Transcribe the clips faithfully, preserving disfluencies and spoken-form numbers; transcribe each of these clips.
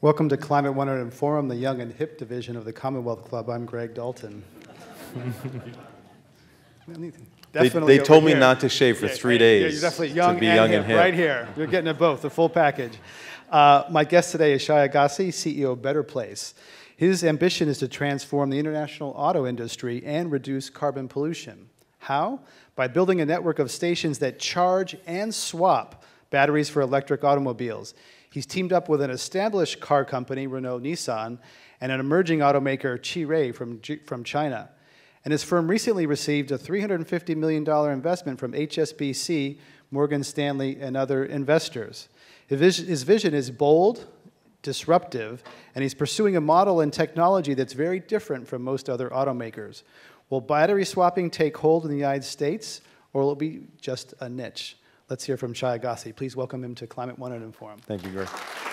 Welcome to Climate one hundred Forum, the young and hip division of the Commonwealth Club. I'm Greg Dalton. They, they told me not to shave for yeah, three yeah, days. Yeah, you're definitely young, to be and, young hip, and hip. Right here. You're getting it both, the full package. Uh, my guest today is Shai Agassi, C E O of Better Place. His ambition is to transform the international auto industry and reduce carbon pollution. How? By building a network of stations that charge and swap batteries for electric automobiles. He's teamed up with an established car company, Renault Nissan, and an emerging automaker, Chery, from, from China. And his firm recently received a three hundred fifty million dollars investment from H S B C, Morgan Stanley, and other investors. His vision, his vision is bold, disruptive, and he's pursuing a model and technology that's very different from most other automakers. Will battery swapping take hold in the United States, or will it be just a niche? Let's hear from Shai Agassi. Please welcome him to Climate one hundred Forum. Thank you, Greg.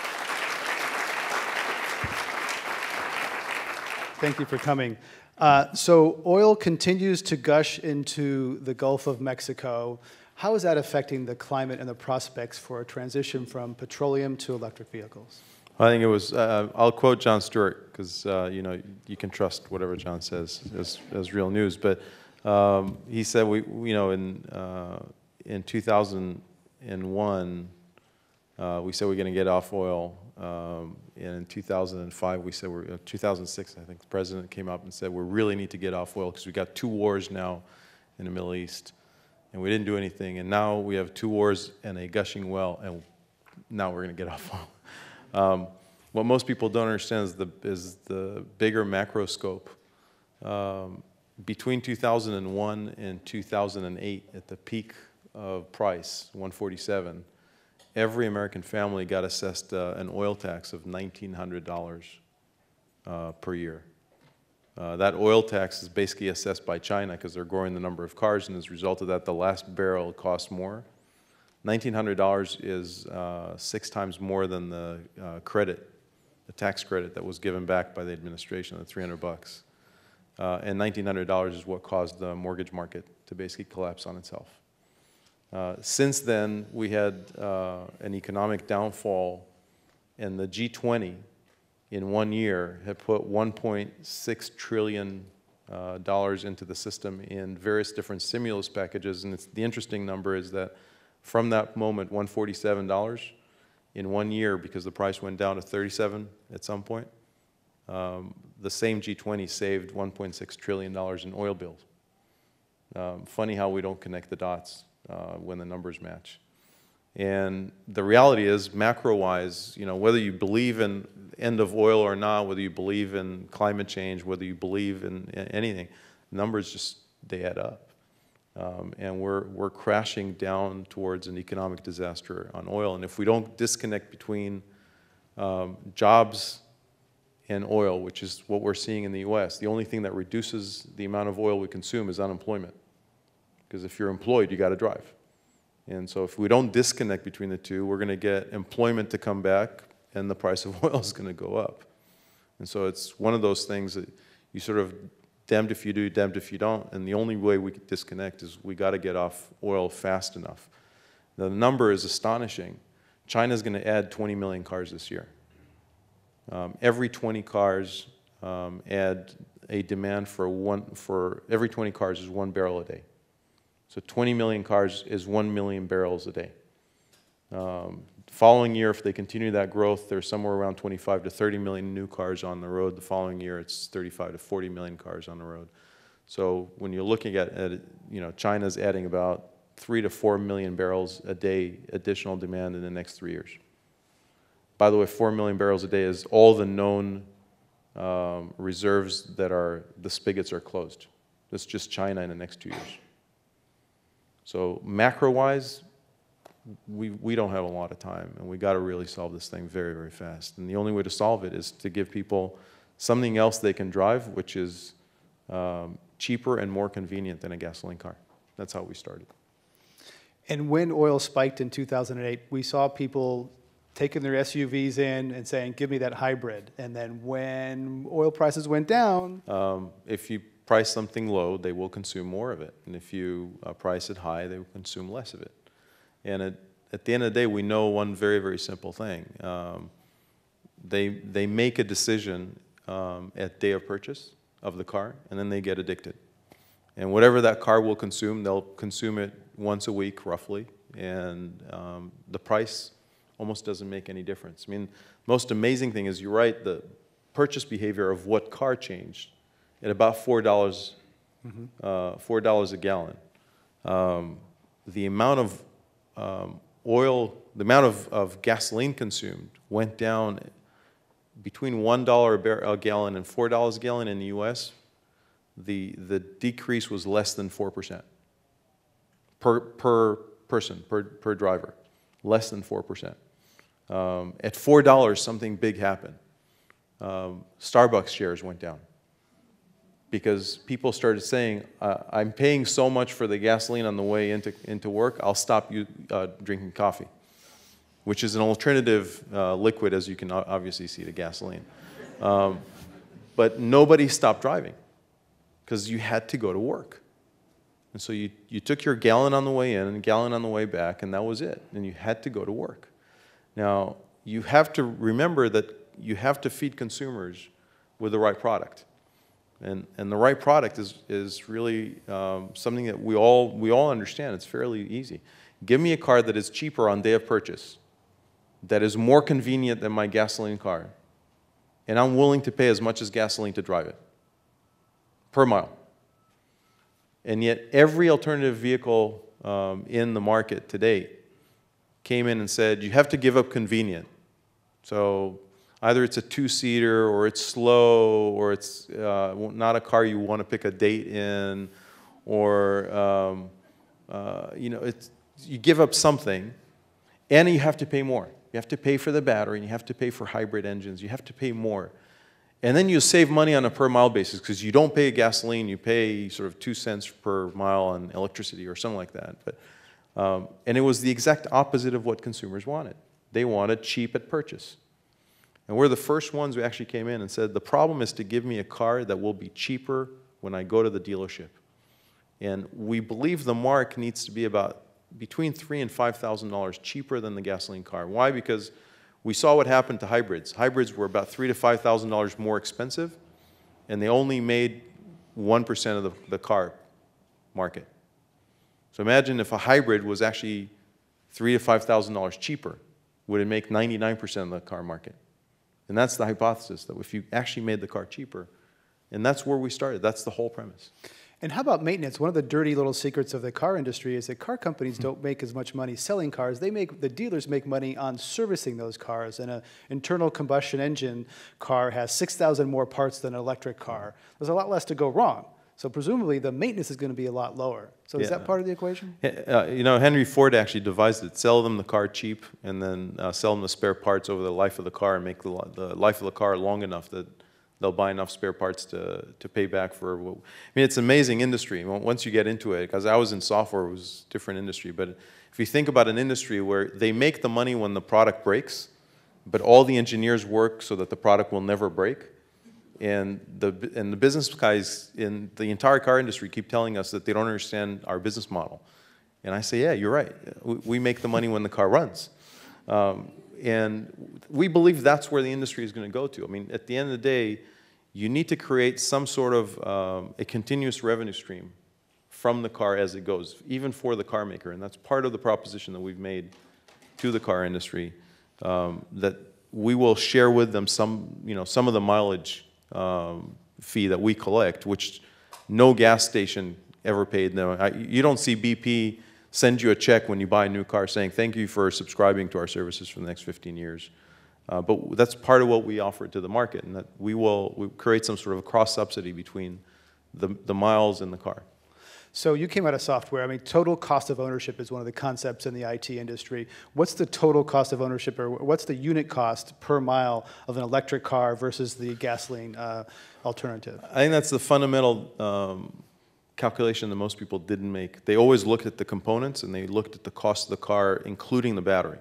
Thank you for coming. Uh, so oil continues to gush into the Gulf of Mexico. How is that affecting the climate and the prospects for a transition from petroleum to electric vehicles? I think it was, uh, I'll quote Jon Stewart, because uh, you know, you can trust whatever Jon says as, as real news. But um, he said, we, you know, in, uh, in two thousand one, uh, we said we're going to get off oil. Um, and in two thousand five, we said we're, uh, two thousand six, I think the president came up and said, we really need to get off oil because we got two wars now in the Middle East. And we didn't do anything. And now we have two wars and a gushing well, and now we're going to get off oil. Um, what most people don't understand is the, is the bigger macro scope. Um, between two thousand one and two thousand eight, at the peak of price, one forty-seven, every American family got assessed uh, an oil tax of nineteen hundred dollars uh, per year. Uh, that oil tax is basically assessed by China because they're growing the number of cars, and as a result of that, the last barrel costs more. nineteen hundred dollars is uh, six times more than the uh, credit, the tax credit that was given back by the administration, the three hundred bucks. Uh, and nineteen hundred dollars is what caused the mortgage market to basically collapse on itself. Uh, since then, we had uh, an economic downfall, and the G twenty in one year had put one point six trillion dollars uh, into the system in various different stimulus packages. And it's, the interesting number is that from that moment, one hundred forty-seven dollars in one year, because the price went down to thirty-seven at some point, um, the same G twenty saved one point six trillion dollars in oil bills. Um, funny how we don't connect the dots uh, when the numbers match. And the reality is, macro-wise, you know, whether you believe in end of oil or not, whether you believe in climate change, whether you believe in anything, numbers just, they add up. Um, and we're, we're crashing down towards an economic disaster on oil. And if we don't disconnect between um, jobs and oil, which is what we're seeing in the U S, the only thing that reduces the amount of oil we consume is unemployment. Because if you're employed, you got to drive. And so if we don't disconnect between the two, we're going to get employment to come back, and the price of oil is going to go up. And so it's one of those things that you sort of damned if you do, damned if you don't. And the only way we can disconnect is we got to get off oil fast enough. The number is astonishing. China's going to add twenty million cars this year. Um, every twenty cars um, add a demand for one, for every twenty cars is one barrel a day. So twenty million cars is one million barrels a day. Um, following year, if they continue that growth, there's somewhere around twenty-five to thirty million new cars on the road. The following year, it's thirty-five to forty million cars on the road. So when you're looking at, at you know, China's adding about three to four million barrels a day additional demand in the next three years. By the way, four million barrels a day is all the known um, reserves that are, the spigots are closed. That's just China in the next two years. So macro-wise, we, we don't have a lot of time, and we got to really solve this thing very, very fast. And the only way to solve it is to give people something else they can drive, which is um, cheaper and more convenient than a gasoline car. That's how we started. And when oil spiked in two thousand eight, we saw people taking their S U Vs in and saying, give me that hybrid. And then when oil prices went down... Um, if you price something low, they will consume more of it. And if you uh, price it high, they will consume less of it. And at, at the end of the day, we know one very, very simple thing. Um, they, they make a decision um, at day of purchase of the car, and then they get addicted. And whatever that car will consume, they'll consume it once a week, roughly, and um, the price almost doesn't make any difference. I mean, most amazing thing is, you're right, the purchase behavior of what car changed at about four dollars, mm-hmm. uh, four dollars a gallon. Um, the amount of um, oil, the amount of, of gasoline consumed went down between one dollar a, bar a gallon and four dollars a gallon in the U S. The, the decrease was less than four percent per, per person, per, per driver, less than four percent. Um, at four dollars, something big happened. Um, Starbucks shares went down because people started saying, uh, I'm paying so much for the gasoline on the way into, into work, I'll stop you uh, drinking coffee, which is an alternative uh, liquid, as you can obviously see, to gasoline. Um, but nobody stopped driving because you had to go to work. And so you, you took your gallon on the way in and a gallon on the way back, and that was it. And you had to go to work. Now, you have to remember that you have to feed consumers with the right product. And, and the right product is, is really um, something that we all, we all understand. It's fairly easy. Give me a car that is cheaper on day of purchase, that is more convenient than my gasoline car, and I'm willing to pay as much as gasoline to drive it, per mile. And yet every alternative vehicle um, in the market today came in and said, you have to give up convenient. So either it's a two-seater, or it's slow, or it's uh, not a car you want to pick a date in, or um, uh, you know, it's, you give up something, and you have to pay more. You have to pay for the battery, and you have to pay for hybrid engines. You have to pay more. And then you save money on a per-mile basis because you don't pay gasoline, you pay sort of two cents per mile on electricity or something like that. But, um, and it was the exact opposite of what consumers wanted. They wanted cheap at purchase. And we're the first ones who actually came in and said, the problem is to give me a car that will be cheaper when I go to the dealership. And we believe the mark needs to be about between three thousand dollars and five thousand dollars cheaper than the gasoline car. Why? Because we saw what happened to hybrids. Hybrids were about three thousand to five thousand dollars more expensive, and they only made one percent of the, the car market. So imagine if a hybrid was actually three thousand to five thousand dollars cheaper, would it make ninety-nine percent of the car market? And that's the hypothesis, that if you actually made the car cheaper, and that's where we started. That's the whole premise. And how about maintenance? One of the dirty little secrets of the car industry is that car companies don't make as much money selling cars. They make, the dealers make money on servicing those cars. And an internal combustion engine car has six thousand more parts than an electric car. There's a lot less to go wrong. So presumably the maintenance is going to be a lot lower. So is yeah. that part of the equation? Uh, you know, Henry Ford actually devised it. Sell them the car cheap, and then uh, sell them the spare parts over the life of the car, and make the, the life of the car long enough that they'll buy enough spare parts to, to pay back for what, I mean, it's an amazing industry once you get into it, because I was in software, it was a different industry. But if you think about an industry where they make the money when the product breaks, but all the engineers work so that the product will never break, and the, and the business guys in the entire car industry keep telling us that they don't understand our business model. And I say, yeah, you're right. We, we make the money when the car runs. Um, And we believe that's where the industry is going to go to. I mean, at the end of the day, you need to create some sort of um, a continuous revenue stream from the car as it goes, even for the car maker. And that's part of the proposition that we've made to the car industry, um, that we will share with them some, you know, some of the mileage um, fee that we collect, which no gas station ever paid them. I, you don't see B P send you a check when you buy a new car saying, thank you for subscribing to our services for the next fifteen years. Uh, but that's part of what we offer to the market, and that we will we create some sort of a cross-subsidy between the, the miles and the car. So you came out of software. I mean, total cost of ownership is one of the concepts in the I T industry. What's the total cost of ownership, or what's the unit cost per mile of an electric car versus the gasoline uh, alternative? I think that's the fundamental um, calculation that most people didn't make. They always looked at the components, and they looked at the cost of the car, including the battery.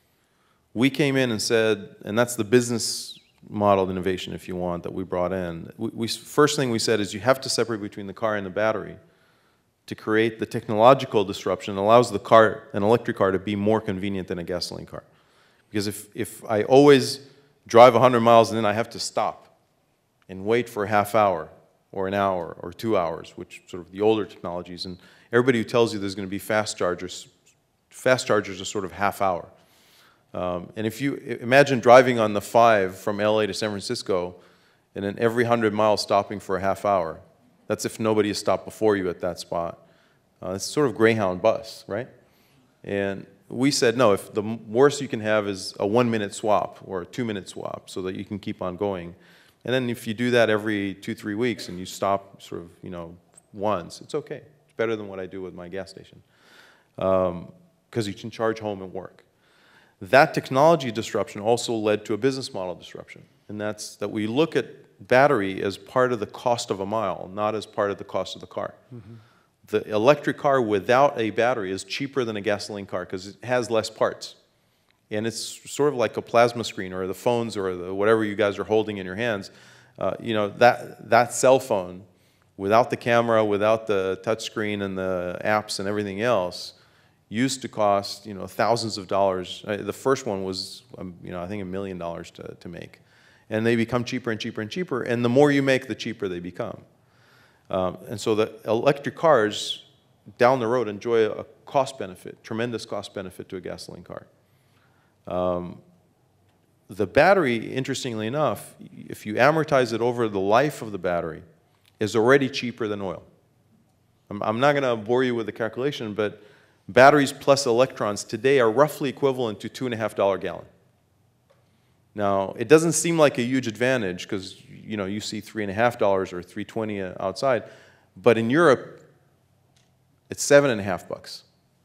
We came in and said, and that's the business model innovation, if you want, that we brought in. We, we, first thing we said is you have to separate between the car and the battery to create the technological disruption that allows the car, an electric car, to be more convenient than a gasoline car. Because if, if I always drive one hundred miles and then I have to stop and wait for a half hour or an hour or two hours, which sort of the older technologies. And everybody who tells you there's going to be fast chargers, fast chargers are sort of half hour. Um, and if you imagine driving on the five from L A to San Francisco and then every one hundred miles stopping for a half hour, that's if nobody has stopped before you at that spot. Uh, it's sort of Greyhound bus, right? And we said, no, if the worst you can have is a one-minute swap or a two-minute swap so that you can keep on going. And then if you do that every two, three weeks and you stop sort of, you know, once, it's okay. It's better than what I do with my gas station. Um, because you can charge home and work. That technology disruption also led to a business model disruption. And that's that we look at battery as part of the cost of a mile, not as part of the cost of the car. Mm-hmm. The electric car without a battery is cheaper than a gasoline car because it has less parts. And it's sort of like a plasma screen or the phones or the whatever you guys are holding in your hands. Uh, you know, that, that cell phone, without the camera, without the touch screen and the apps and everything else, used to cost, you know, thousands of dollars. Uh, the first one was, um, you know, I think a million dollars to, to make. And they become cheaper and cheaper and cheaper. And the more you make, the cheaper they become. Um, and so the electric cars down the road enjoy a cost benefit, tremendous cost benefit to a gasoline car. Um, the battery, interestingly enough, if you amortize it over the life of the battery, is already cheaper than oil. I'm, I'm not going to bore you with the calculation, but batteries plus electrons today are roughly equivalent to two and a half dollar a gallon. Now, it doesn't seem like a huge advantage because, you know, you see three and a half dollars or three twenty outside, but in Europe, it's seven and a half bucks.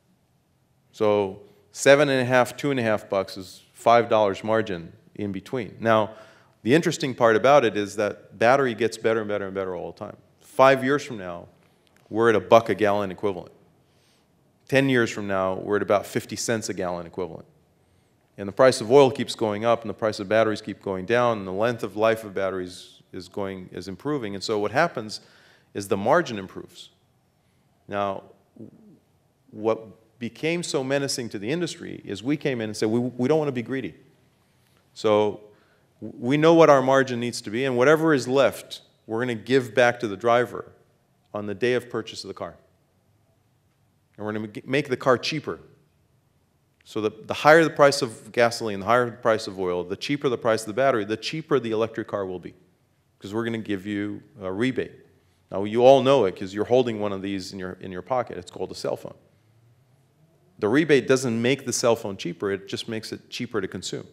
So seven and a half, two and a half bucks is five dollars margin in between. Now, the interesting part about it is that battery gets better and better and better all the time. Five years from now, we're at a buck a gallon equivalent. Ten years from now, we're at about fifty cents a gallon equivalent. And the price of oil keeps going up, and the price of batteries keep going down, and the length of life of batteries is going is improving. And so what happens is the margin improves. Now, what became so menacing to the industry is we came in and said, we, we don't want to be greedy. So we know what our margin needs to be, and whatever is left, we're going to give back to the driver on the day of purchase of the car. And we're going to make the car cheaper. So the, the higher the price of gasoline, the higher the price of oil, the cheaper the price of the battery, the cheaper the electric car will be. Because we're going to give you a rebate. Now, you all know it because you're holding one of these in your, in your pocket. It's called a cell phone. The rebate doesn't make the cell phone cheaper. It just makes it cheaper to consume.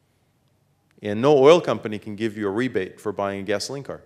And no oil company can give you a rebate for buying a gasoline car.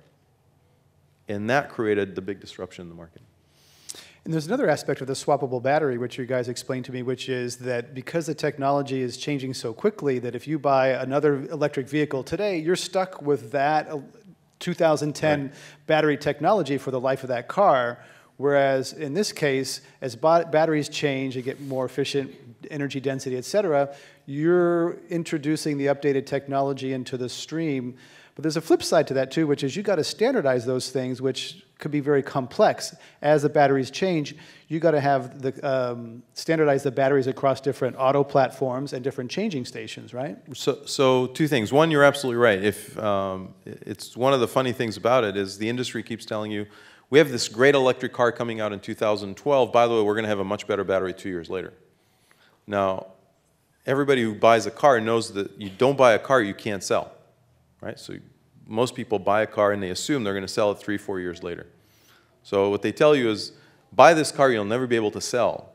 And that created the big disruption in the market. And there's another aspect of the swappable battery, which you guys explained to me, which is that because the technology is changing so quickly that if you buy another electric vehicle today, you're stuck with that two thousand ten right. battery technology for the life of that car. Whereas in this case, as batteries change, they get more efficient, energy density, et cetera, you're introducing the updated technology into the stream. But there's a flip side to that too, which is you got to standardize those things, which could be very complex. As the batteries change, you got to have the um, standardize the batteries across different auto platforms and different changing stations, right? So, so two things. One, you're absolutely right. If um, it's one of the funny things about it is the industry keeps telling you, we have this great electric car coming out in two thousand twelve. By the way, we're going to have a much better battery two years later. Now, everybody who buys a car knows that you don't buy a car you can't sell. Right? So most people buy a car and they assume they're going to sell it three, four years later. So what they tell you is, buy this car you'll never be able to sell.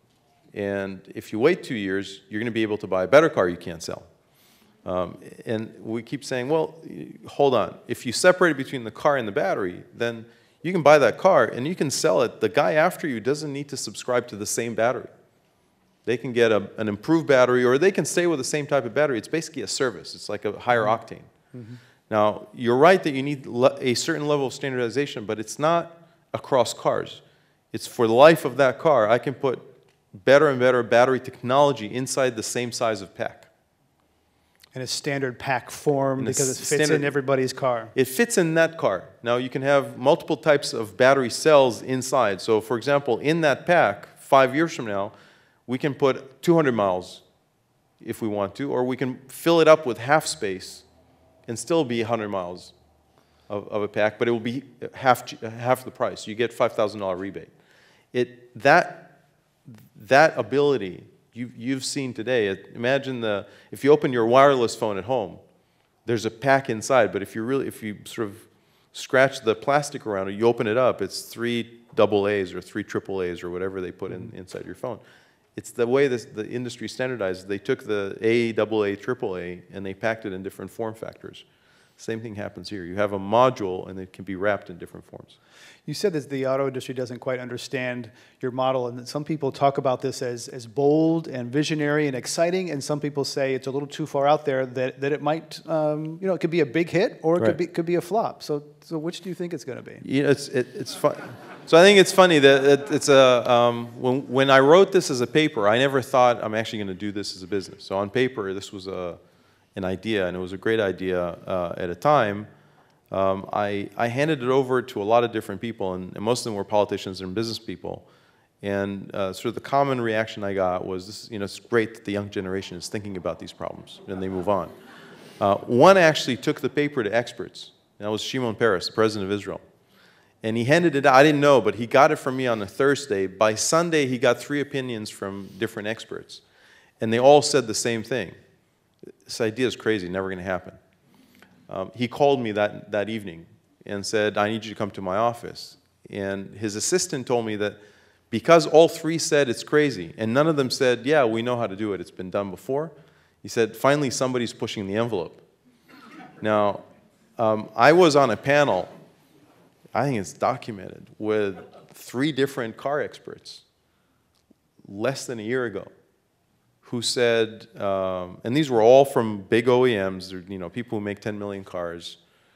And if you wait two years, you're going to be able to buy a better car you can't sell. Um, and we keep saying, well, hold on. If you separate between the car and the battery, then you can buy that car and you can sell it. The guy after you doesn't need to subscribe to the same battery. They can get a, an improved battery, or they can stay with the same type of battery. It's basically a service. It's like a higher octane. Mm-hmm. Now, you're right that you need a certain level of standardization, but it's not across cars. It's for the life of that car. I can put better and better battery technology inside the same size of pack. In a standard pack form, because it fits standard, in everybody's car. It fits in that car. Now, you can have multiple types of battery cells inside. So, for example, in that pack, five years from now, we can put two hundred miles if we want to, or we can fill it up with half space and still be one hundred miles of, of a pack, but it will be half, half the price. You get five thousand dollar rebate. It, that, that ability you, you've seen today, imagine the, if you open your wireless phone at home, there's a pack inside, but if you really, if you sort of scratch the plastic around it, you open it up, it's three double A's or three triple A's or whatever they put in, inside your phone. It's the way this, the industry standardized. They took the A, double A, triple A, and they packed it in different form factors. Same thing happens here. You have a module, and it can be wrapped in different forms. You said that the auto industry doesn't quite understand your model, and that some people talk about this as, as bold and visionary and exciting, and some people say it's a little too far out there, that, that it might, um, you know, it could be a big hit, or it Right. could be, could be a flop. So, so which do you think it's going to be? You know, it's, it, it's fun. So I think it's funny that it, it's a, um, when, when I wrote this as a paper, I never thought I'm actually going to do this as a business. So on paper, this was a, an idea, and it was a great idea uh, at a time. Um, I, I handed it over to a lot of different people, and, and most of them were politicians and business people. And uh, sort of the common reaction I got was, this, you know, it's great that the young generation is thinking about these problems, and they move on. Uh, one actually took the paper to experts, and that was Shimon Peres, the president of Israel. And he handed it out. I didn't know, but he got it from me on a Thursday. By Sunday, he got three opinions from different experts, and they all said the same thing. This idea is crazy, never going to happen. Um, he called me that, that evening and said, I need you to come to my office. And his assistant told me that because all three said it's crazy, and none of them said, yeah, we know how to do it, it's been done before, he said, finally somebody's pushing the envelope. Now, um, I was on a panel, I think it's documented, with three different car experts less than a year ago, who said, um, and these were all from big O E Ms, you know, people who make ten million cars,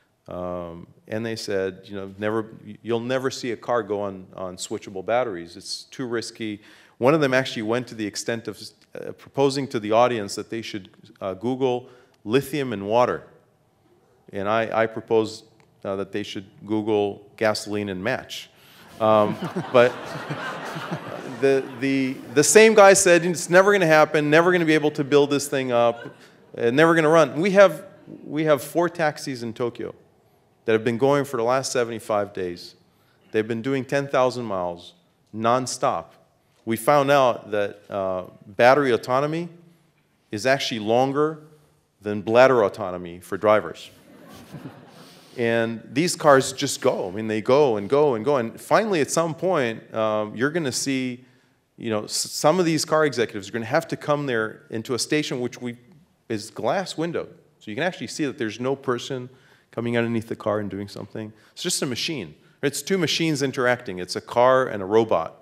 um, and they said, you know, never, you'll never see a car go on, on switchable batteries. It's too risky. One of them actually went to the extent of uh, proposing to the audience that they should uh, Google lithium and water. And I, I proposed uh, that they should Google gasoline and match. Um, but the, the, the same guy said, it's never going to happen, never going to be able to build this thing up, uh, never going to run. We have, we have four taxis in Tokyo that have been going for the last seventy-five days. They've been doing ten thousand miles nonstop. We found out that uh, battery autonomy is actually longer than bladder autonomy for drivers. And these cars just go. I mean, they go and go and go. And finally, at some point, um, you're going to see, you know, s some of these car executives are going to have to come there into a station which we is glass window, so you can actually see that there's no person coming underneath the car and doing something. It's just a machine. It's two machines interacting. It's a car and a robot.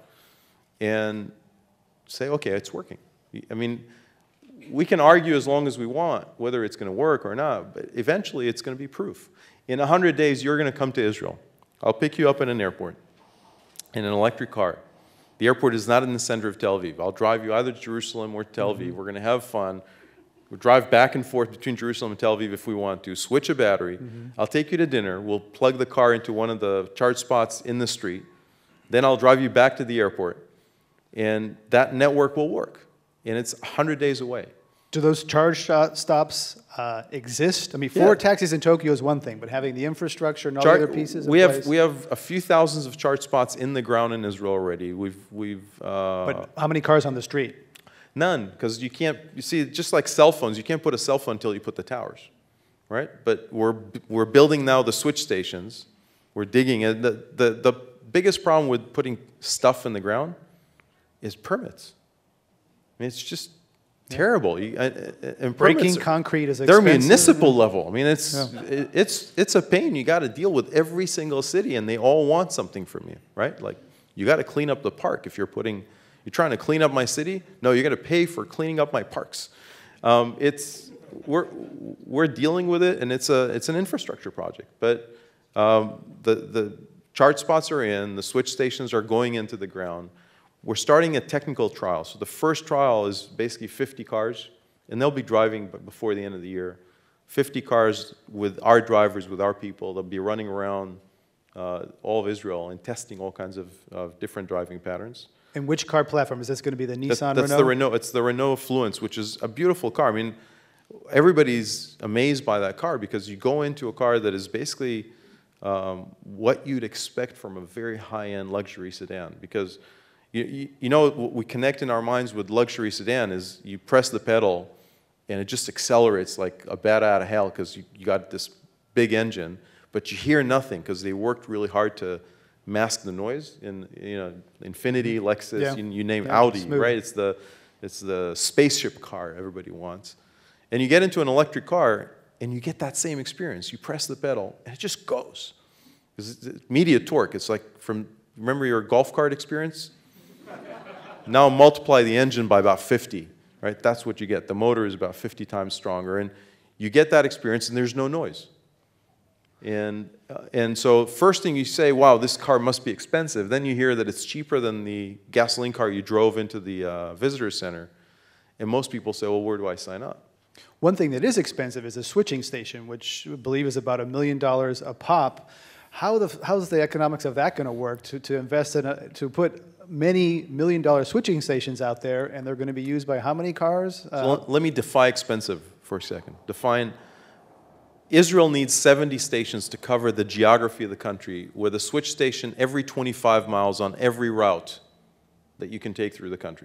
And say, okay, it's working. I mean, we can argue as long as we want whether it's going to work or not, but eventually it's going to be proof. In one hundred days, you're going to come to Israel. I'll pick you up at an airport in an electric car. The airport is not in the center of Tel Aviv. I'll drive you either to Jerusalem or Tel Aviv. Mm-hmm. We're going to have fun. We'll drive back and forth between Jerusalem and Tel Aviv if we want to. Switch a battery. Mm-hmm. I'll take you to dinner. We'll plug the car into one of the charge spots in the street. Then I'll drive you back to the airport. And that network will work. And it's one hundred days away. Do those charge stops uh, exist? I mean, four yeah. taxis in Tokyo is one thing, but having the infrastructure and all Char the other pieces in we place? have We have a few thousands of charge spots in the ground in Israel already. We've, we've, uh, but how many cars on the street? None, because you can't, you see, just like cell phones, you can't put a cell phone until you put the towers, right? But we're, we're building now the switch stations. We're digging, and the, the, the biggest problem with putting stuff in the ground is permits. I mean, it's just terrible. You, uh, and breaking concrete is they're expensive. municipal level. I mean, it's yeah. it, it's it's a pain. You got to deal with every single city, and they all want something from you, right? Like you got to clean up the park. If you're putting, you're trying to clean up my city. No, you're going to pay for cleaning up my parks. Um, it's we're we're dealing with it, and it's a it's an infrastructure project. But um, the the charge spots are in. The switch stations are going into the ground. We're starting a technical trial. So the first trial is basically fifty cars, and they'll be driving before the end of the year. fifty cars with our drivers, with our people. They'll be running around uh, all of Israel and testing all kinds of, of different driving patterns. And which car platform? Is this going to be the Nissan that, that's Renault? The Renault? It's the Renault Fluence, which is a beautiful car. I mean, everybody's amazed by that car because you go into a car that is basically um, what you'd expect from a very high-end luxury sedan. Because you, you, you know what we connect in our minds with luxury sedan is you press the pedal and it just accelerates like a bat out of hell because you, you got this big engine, but you hear nothing because they worked really hard to mask the noise. In you know, Infiniti, Lexus, yeah. you, you name yeah, Audi, smooth. right? It's the it's the spaceship car everybody wants. And you get into an electric car and you get that same experience. You press the pedal and it just goes. It's immediate torque. It's like from remember your golf cart experience? Now multiply the engine by about fifty. Right? That's what you get. The motor is about fifty times stronger, and you get that experience, and there's no noise. And, uh, and so first thing you say, wow, this car must be expensive. Then you hear that it's cheaper than the gasoline car you drove into the uh, visitor center. And most people say, well, where do I sign up? One thing that is expensive is a switching station, which I believe is about a million dollars a pop. How the, how's the economics of that going to work to, to invest in a, to put many million dollar switching stations out there, and they're going to be used by how many cars? Uh, so let, let me define expensive for a second. Define, Israel needs seventy stations to cover the geography of the country with a switch station every twenty-five miles on every route that you can take through the country.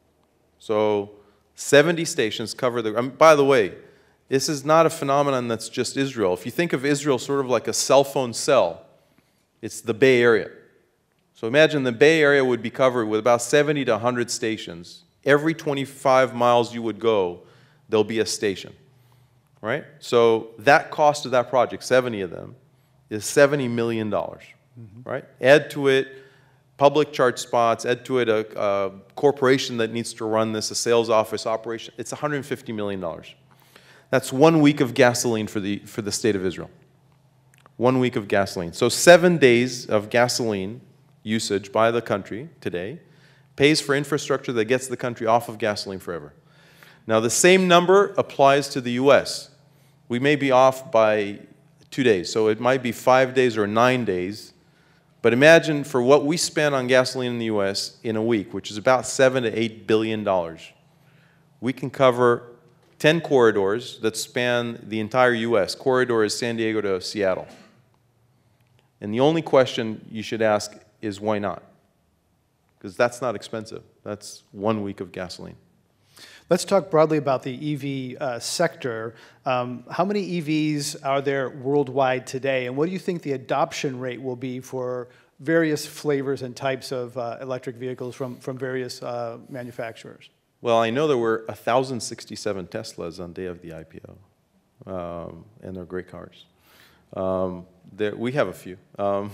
So seventy stations cover the, I mean, by the way, this is not a phenomenon that's just Israel. If you think of Israel sort of like a cell phone cell, it's the Bay Area. So imagine the Bay Area would be covered with about seventy to one hundred stations. Every twenty-five miles you would go, there'll be a station, right? So that cost of that project, seventy of them, is seventy million dollars, mm-hmm. right? Add to it public charge spots, add to it a, a corporation that needs to run this, a sales office operation. It's one hundred fifty million dollars. That's one week of gasoline for the, for the state of Israel. One week of gasoline. So seven days of gasoline usage by the country today pays for infrastructure that gets the country off of gasoline forever. Now, the same number applies to the U S. We may be off by two days, so it might be five days or nine days. But imagine for what we spend on gasoline in the U S in a week, which is about seven to eight billion dollars, we can cover ten corridors that span the entire U S. Corridor is San Diego to Seattle. And the only question you should ask is why not? Because that's not expensive. That's one week of gasoline. Let's talk broadly about the E V uh, sector. Um, how many E Vs are there worldwide today, and what do you think the adoption rate will be for various flavors and types of uh, electric vehicles from, from various uh, manufacturers? Well, I know there were one thousand sixty-seven Teslas on day of the I P O, um, and they're great cars. Um, there, we have a few. Um,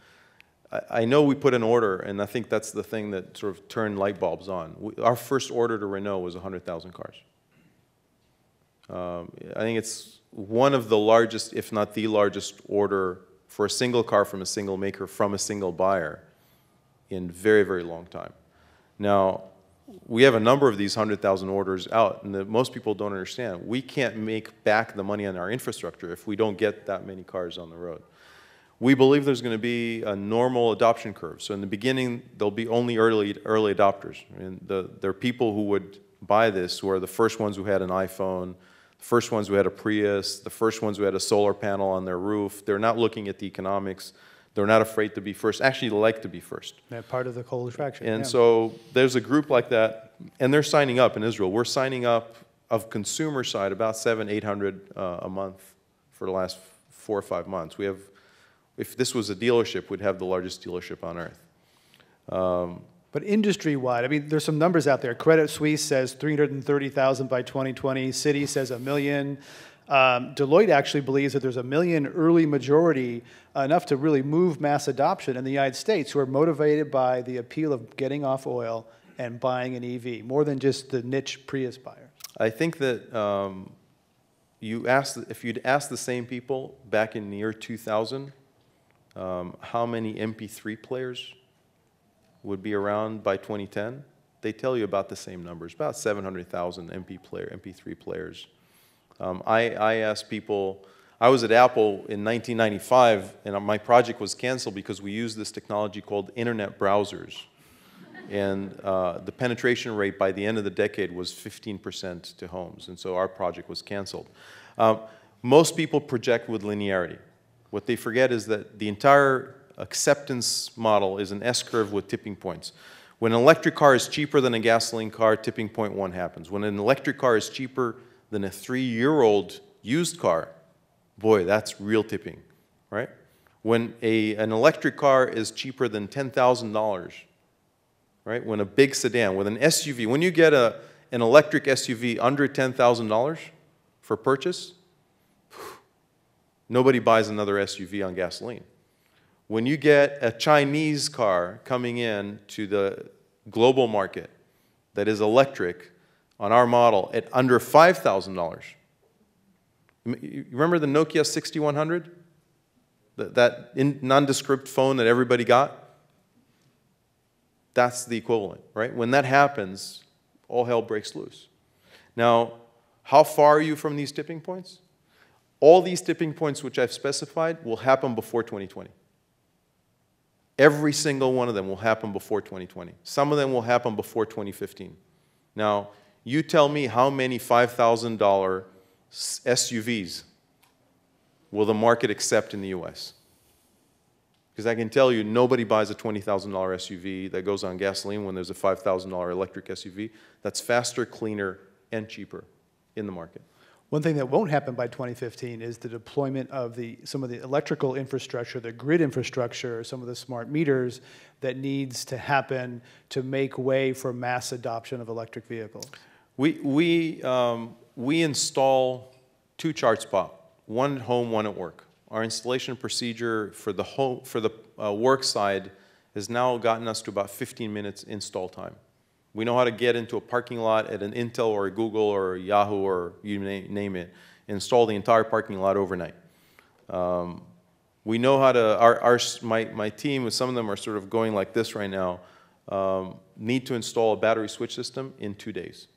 I know we put an order, and I think that's the thing that sort of turned light bulbs on. We, our first order to Renault was one hundred thousand cars. Um, I think it's one of the largest, if not the largest, order for a single car from a single maker from a single buyer in very, very long time. Now, we have a number of these one hundred thousand orders out, and that most people don't understand. We can't make back the money on our infrastructure if we don't get that many cars on the road. We believe there's going to be a normal adoption curve. So in the beginning, there'll be only early, early adopters. I mean, the, there are people who would buy this who are the first ones who had an iPhone, the first ones who had a Prius, the first ones who had a solar panel on their roof. They're not looking at the economics. They're not afraid to be first. Actually, they like to be first. They're part of the cold attraction. And yeah. so there's a group like that, and they're signing up in Israel. We're signing up of consumer side about seven, eight hundred uh, a month for the last four or five months. We have. If this was a dealership, we'd have the largest dealership on earth. Um, but industry-wide, I mean, there's some numbers out there. Credit Suisse says three hundred thirty thousand by twenty twenty. Citi says a million. Um, Deloitte actually believes that there's a million early majority, uh, enough to really move mass adoption in the United States, who are motivated by the appeal of getting off oil and buying an E V, more than just the niche Prius buyer. I think that um, you asked, if you'd asked the same people back in the year two thousand, Um, how many M P three players would be around by twenty ten? They tell you about the same numbers, about seven hundred thousand M P player, M P three players. Um, I, I asked people, I was at Apple in nineteen ninety-five, and my project was canceled because we used this technology called internet browsers. And uh, the penetration rate by the end of the decade was fifteen percent to homes. And so our project was canceled. Um, most people project with linearity. What they forget is that the entire acceptance model is an S-curve with tipping points. When an electric car is cheaper than a gasoline car, tipping point one happens. When an electric car is cheaper than a three-year-old used car, boy, that's real tipping, right? When a, an electric car is cheaper than ten thousand dollars, right? When a big sedan, with an S U V, when you get a, an electric S U V under ten thousand dollars for purchase, nobody buys another S U V on gasoline. When you get a Chinese car coming in to the global market that is electric on our model at under five thousand dollars, you remember the Nokia sixty-one hundred? That, that in nondescript phone that everybody got? That's the equivalent, right? When that happens, all hell breaks loose. Now, how far are you from these tipping points? All these tipping points which I've specified will happen before twenty twenty. Every single one of them will happen before twenty twenty. Some of them will happen before twenty fifteen. Now, you tell me how many five thousand dollar S U Vs will the market accept in the U S? Because I can tell you, nobody buys a twenty thousand dollar S U V that goes on gasoline when there's a five thousand dollar electric S U V that's faster, cleaner, and cheaper in the market. One thing that won't happen by twenty fifteen is the deployment of the, some of the electrical infrastructure, the grid infrastructure, some of the smart meters that needs to happen to make way for mass adoption of electric vehicles. We, we, um, we install two chart spots, one at home, one at work. Our installation procedure for the, home, for the uh, work side has now gotten us to about fifteen minutes install time. We know how to get into a parking lot at an Intel or a Google or a Yahoo or you name it, install the entire parking lot overnight. Um, we know how to, our, our, my, my team, some of them are sort of going like this right now, um, need to install a battery switch system in two days.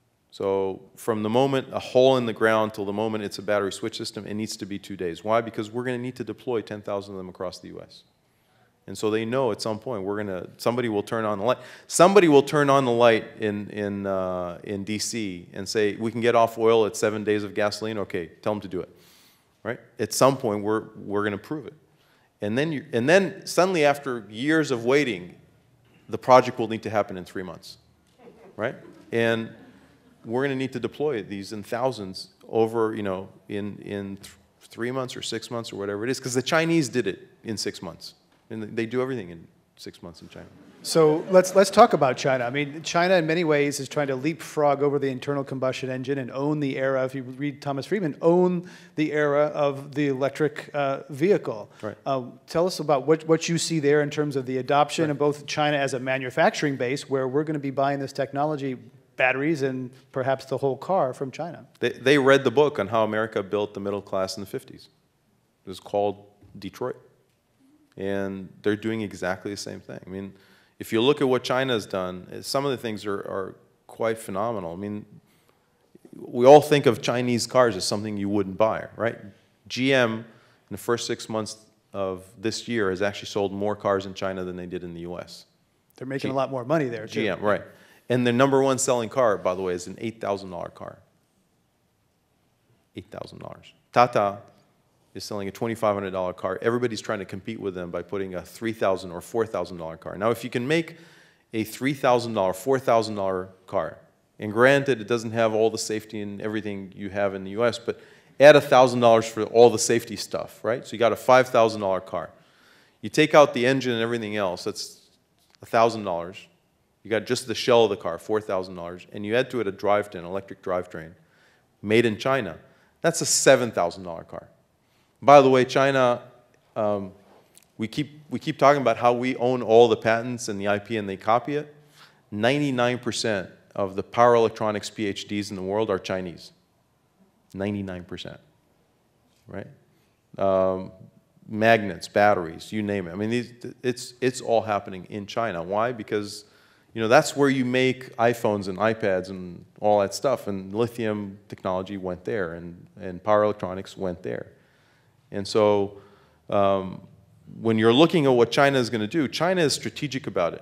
So from the moment a hole in the ground till the moment it's a battery switch system, it needs to be two days. Why? Because we're going to need to deploy ten thousand of them across the U S. And so they know at some point we're going to, somebody will turn on the light. Somebody will turn on the light in, in, uh, in D C and say, we can get off oil at seven days of gasoline. Okay, tell them to do it. Right? At some point, we're, we're going to prove it. And then, you, and then suddenly after years of waiting, the project will need to happen in three months. Right? And we're going to need to deploy these in thousands over, you know, in, in th three months or six months or whatever it is, because the Chinese did it in six months. And they do everything in six months in China. So let's, let's talk about China. I mean, China in many ways is trying to leapfrog over the internal combustion engine and own the era, if you read Thomas Friedman, own the era of the electric uh, vehicle. Right. Uh, tell us about what, what you see there in terms of the adoption right. of both China as a manufacturing base, where we're going to be buying this technology, batteries, and perhaps the whole car from China. They, they read the book on how America built the middle class in the fifties. It was called Detroit. And they're doing exactly the same thing. I mean, if you look at what China's done, some of the things are, are quite phenomenal. I mean, we all think of Chinese cars as something you wouldn't buy, right? G M, in the first six months of this year, has actually sold more cars in China than they did in the U S. They're making G a lot more money there, too. G M, right. And their number one selling car, by the way, is an eight thousand dollar car. eight thousand dollars. Tata is selling a twenty-five hundred dollar car. Everybody's trying to compete with them by putting a three thousand dollars or four thousand dollar car. Now, if you can make a three thousand dollar, four thousand dollar car, and granted it doesn't have all the safety and everything you have in the U S, but add one thousand dollars for all the safety stuff, right? So you got a five thousand dollar car. You take out the engine and everything else, that's one thousand dollars. You got just the shell of the car, four thousand dollars, and you add to it a drivetrain, electric drivetrain, made in China. That's a seven thousand dollar car. By the way, China, um, we, keep, we keep talking about how we own all the patents and the I P and they copy it. ninety-nine percent of the power electronics PhDs in the world are Chinese. ninety-nine percent, right? Um, magnets, batteries, you name it. I mean, these, it's, it's all happening in China. Why? Because you know, that's where you make iPhones and iPads and all that stuff, and lithium technology went there, and, and power electronics went there. And so um, when you're looking at what China is going to do, China is strategic about it.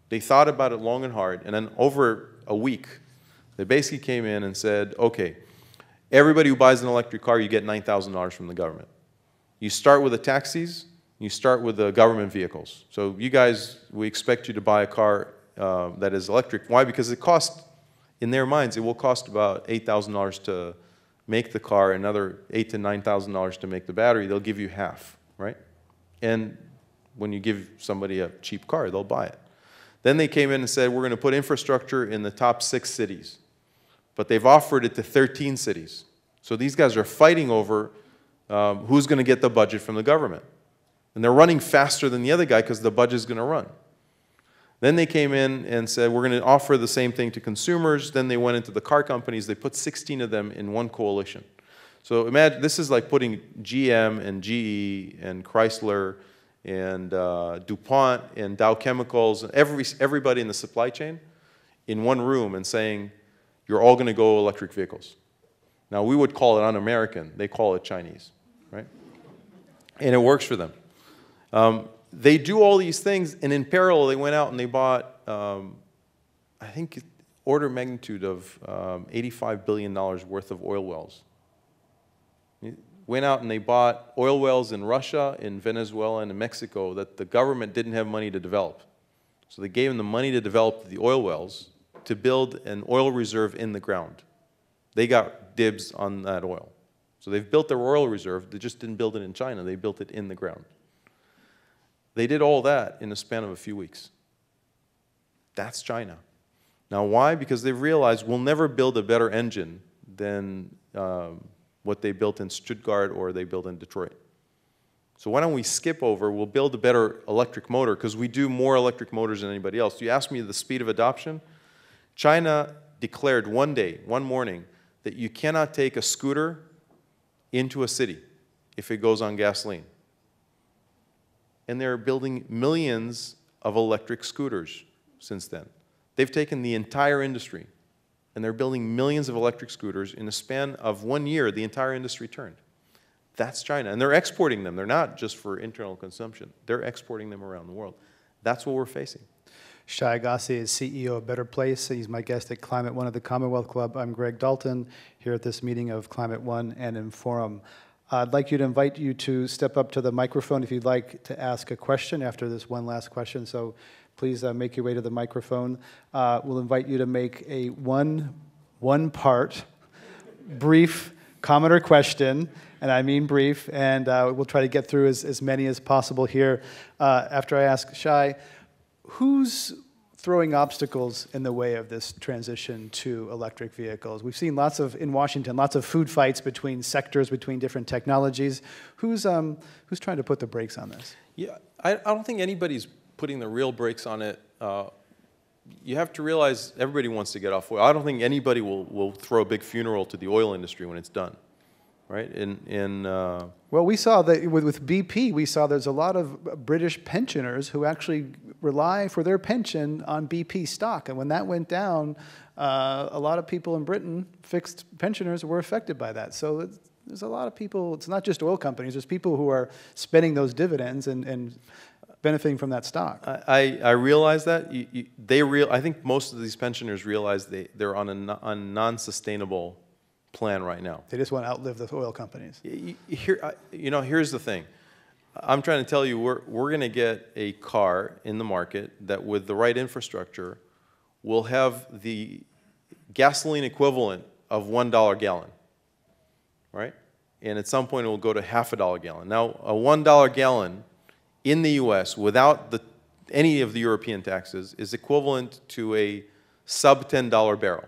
They thought about it long and hard, and then over a week, they basically came in and said, okay, everybody who buys an electric car, you get nine thousand dollars from the government. You start with the taxis, you start with the government vehicles. So you guys, we expect you to buy a car uh, that is electric. Why? Because it costs, in their minds, it will cost about eight thousand dollars to make the car, another eight to nine thousand dollars to make the battery. They'll give you half, right? And when you give somebody a cheap car, they'll buy it. Then they came in and said, we're going to put infrastructure in the top six cities. But they've offered it to thirteen cities. So these guys are fighting over um, who's going to get the budget from the government. And they're running faster than the other guy because the budget is going to run. Then they came in and said, we're going to offer the same thing to consumers. Then they went into the car companies. They put sixteen of them in one coalition. So imagine, this is like putting G M and G E and Chrysler and uh, DuPont and Dow Chemicals and every, everybody in the supply chain in one room and saying, you're all going to go electric vehicles. Now, we would call it un-American. They call it Chinese, right? And it works for them. Um, they do all these things, and in parallel, they went out and they bought, um, I think, order of magnitude of um, eighty-five billion dollars worth of oil wells. Went out and they bought oil wells in Russia, in Venezuela, and in Mexico that the government didn't have money to develop. So they gave them the money to develop the oil wells to build an oil reserve in the ground. They got dibs on that oil. So they've built their oil reserve. They just didn't build it in China. They built it in the ground. They did all that in the span of a few weeks. That's China. Now, why? Because they've realized we'll never build a better engine than um, what they built in Stuttgart or they built in Detroit. So why don't we skip over, we'll build a better electric motor because we do more electric motors than anybody else. You ask me the speed of adoption? China declared one day, one morning, that you cannot take a scooter into a city if it goes on gasoline. And they're building millions of electric scooters since then. They've taken the entire industry, and they're building millions of electric scooters. In a span of one year, the entire industry turned. That's China. And they're exporting them. They're not just for internal consumption. They're exporting them around the world. That's what we're facing. Shai Agassi is C E O of Better Place. He's my guest at Climate One at the Commonwealth Club. I'm Greg Dalton, here at this meeting of Climate One and Inforum. I'd like you to invite you to step up to the microphone if you'd like to ask a question after this one last question. So please uh, make your way to the microphone. Uh, we'll invite you to make a one, one part, brief comment or question, and I mean brief, and uh, we'll try to get through as, as many as possible here. Uh, after I ask Shai, who's throwing obstacles in the way of this transition to electric vehicles? We've seen lots of, in Washington, lots of food fights between sectors, between different technologies. Who's, um, who's trying to put the brakes on this? Yeah, I, I don't think anybody's putting the real brakes on it. Uh, you have to realize everybody wants to get off oil. I don't think anybody will, will throw a big funeral to the oil industry when it's done, right? In, in, uh, well, we saw that with, with B P, we saw there's a lot of British pensioners who actually rely for their pension on B P stock. And when that went down, uh, a lot of people in Britain, fixed pensioners, were affected by that. So it's, there's a lot of people, it's not just oil companies, there's people who are spending those dividends and, and benefiting from that stock. I, I realize that. You, you, they real, I think most of these pensioners realize they, they're on a, on a non-sustainable plan right now. They just want to outlive the oil companies. Here, you know, here's the thing. I'm trying to tell you, we're, we're going to get a car in the market that with the right infrastructure will have the gasoline equivalent of one dollar a gallon, right? And at some point it will go to half a dollar a gallon. Now, a one dollar gallon in the U S without the, any of the European taxes is equivalent to a sub ten dollar barrel,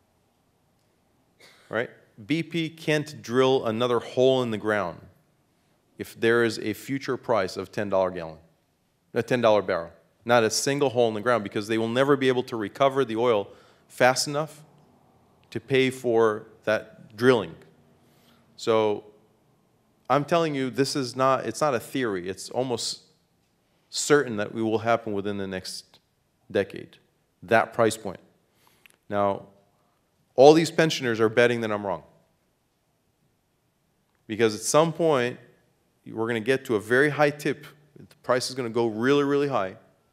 right? B P can't drill another hole in the ground if there is a future price of ten dollar gallon, a ten dollar barrel. Not a single hole in the ground, because they will never be able to recover the oil fast enough to pay for that drilling. So I'm telling you, this is not, it's not a theory. It's almost certain that it will happen within the next decade, that price point. Now, all these pensioners are betting that I'm wrong. Because at some point, we're going to get to a very high tip. The price is going to go really, really high.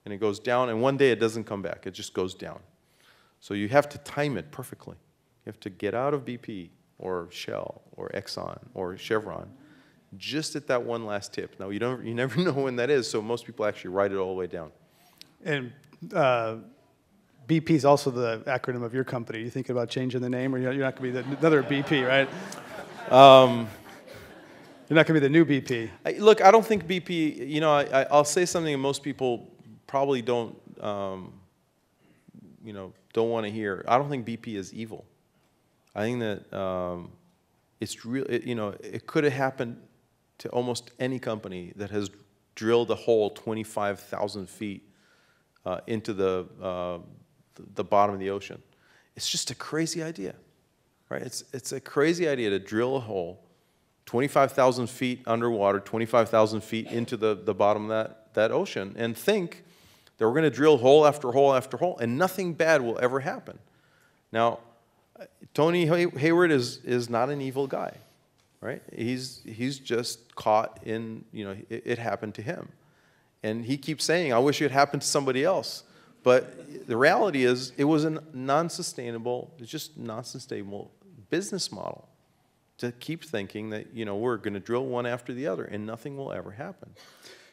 and it goes down, and one day it doesn't come back. It just goes down. So you have to time it perfectly. You have to get out of B P or Shell or Exxon or Chevron just at that one last tip. Now, you, don't, you never know when that is, so most people actually write it all the way down. And uh, B P is also the acronym of your company. You thinking about changing the name, or you're not going to be the, another B P, right? Um, you're not going to be the new B P. I, look, I don't think B P, you know, I, I, I'll say something that most people probably don't, um, you know, don't want to hear. I don't think B P is evil. I think that um, it's real, it, you know, it could have happened to almost any company that has drilled a hole twenty-five thousand feet uh, into the, uh, the bottom of the ocean. It's just a crazy idea, right? It's, it's a crazy idea to drill a hole twenty-five thousand feet underwater, twenty-five thousand feet into the, the bottom of that, that ocean, and think that we're going to drill hole after hole after hole, and nothing bad will ever happen. Now, Tony Hayward is, is not an evil guy, right? He's, he's just caught in, you know, it, it happened to him. And he keeps saying, I wish it happened to somebody else. But the reality is, it was a non-sustainable, it's just non-sustainable business model to keep thinking that, you know, we're going to drill one after the other and nothing will ever happen.